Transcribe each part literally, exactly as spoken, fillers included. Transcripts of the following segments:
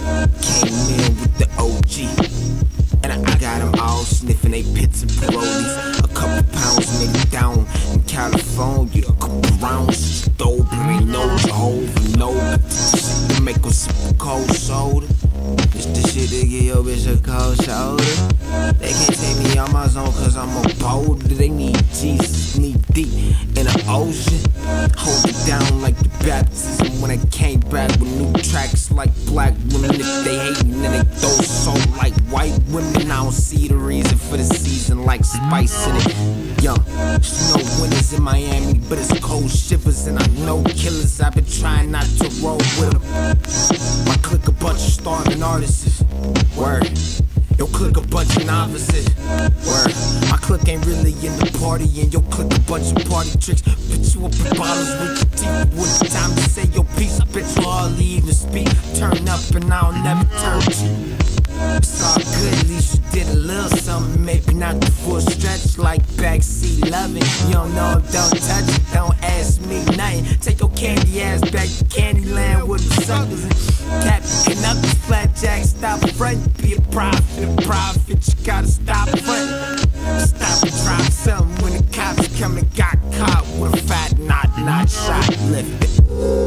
Came in with the O G, and I got them all sniffing they pits and parodies. A couple pounds made it down in California, a couple rounds stole, but they know Jehovah know shit to make them sip a cold soda. It's the shit to give your bitch a cold shoulder. They can't take me out my zone cause I'm a boulder. They need Jesus, need deep in the ocean. Hold it down like the baptism when I came back with new tracks like black women. If they hatin' then they throw soul like white women. I don't see the reason for the season like spice in it. Young, there's no winners in Miami, but it's cold shivers and I know killers. I've been trying not to roll with them. My clique a bunch of starving artists. Word. Yo, click a bunch of novices. Word. My clique ain't really in the party, and yo, click a bunch of party tricks. Bitch, you up in bottles with your teeth. When it's time to say your piece, bitch, you hardly even speak. Turn up and I'll never turn cheek. It's all good, at least you did a little something. Maybe not the full stretch like backseat loving. You don't know, don't touch it, don't ask me nothing. Take your candy ass back to Candyland with the suckers. Captain up the flapjack, stop front, be a prophet, a prophet, you gotta stop front. Stop and drop something when the cops come and got caught with a fat knot, not shot lifted.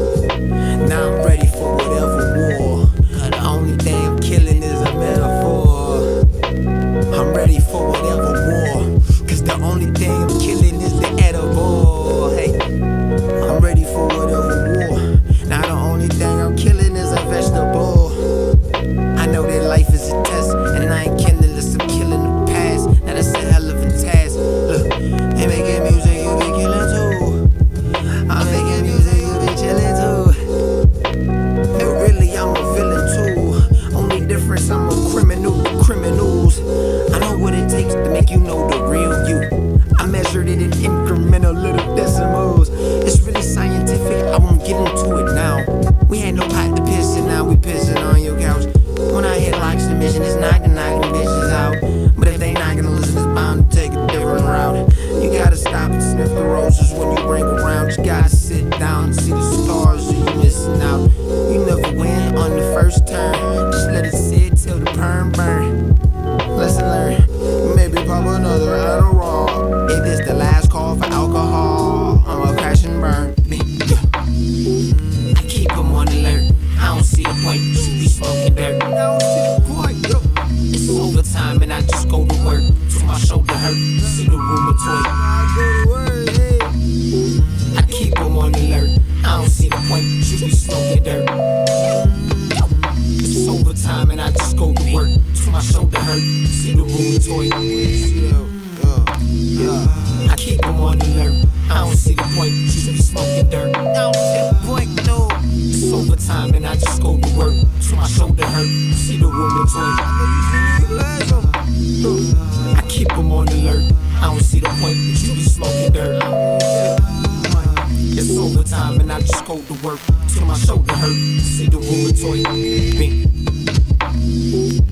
Now I'm ready for whatever war, cause the only thing I'm killing is a metaphor. I'm ready for whatever war, cause the only thing I'm killing is the edible. Hey, I'm ready for whatever war. Now the only thing I'm killing is a vegetable. I know that life is a test, and I ain't killing unless I'm killing the past. Now that's a hell of a task. Look, ain't making music, you be killing too. I'm making music, you be chilling too. And really, I'm a villain too. Only difference, I'm a criminal with criminals. I know what it takes to make you know the real you. I measured it in incremental little decimals. It's really scientific, I won't get into it now. We had no pot to piss and now we pissing on your couch. When I hit locks, the mission is not to knock them bitches out. But if they not gonna listen, it's bound to take a different route. You gotta stop and sniff the roses when you ring around. You gotta sit down and see the stars or you missing out. You never win on the first turn. Just let it sit till the perm burn. Lesson learned. Maybe pop another Adderall. If this the last call for alcohol, I'ma crash and burn. I keep them on alert. I don't see the point, you should be smoking dirt. I don't see the point, yo. It's overtime and I just go to work till my shoulder hurt. See the rheumatoid. I go to work, hey. I keep them on alert. I don't see the point, you should be smoking dirt. Yo. It's overtime and I just go to work till my shoulder hurt. See the rheumatoid. I keep them on alert. I don't see the point, you should be smoking dirt. I don't see the point, no. It's overtime and I just go to work till my shoulder hurt. See the rheumatoid. I keep them on alert. I don't see the point, but you be smoking dirt. It's overtime and I just go to work till my shoulder hurt. See the rheumatoid. Bing.